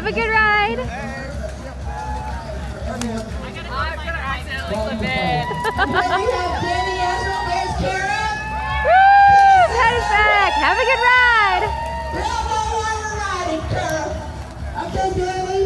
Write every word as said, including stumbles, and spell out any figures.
Have a good ride. I'm gonna accidentally clip it. And then we have Danny Ezra. Where's Kara? Woo! Pat is back. Have a good ride. We all know why we're riding, Kara. Okay, Danny.